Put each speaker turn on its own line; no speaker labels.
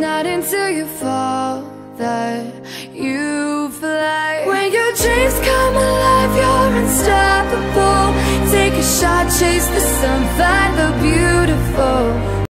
not until you fall that you fly. When your dreams come alive, you're unstoppable. Take a shot, chase the sun, find the beautiful.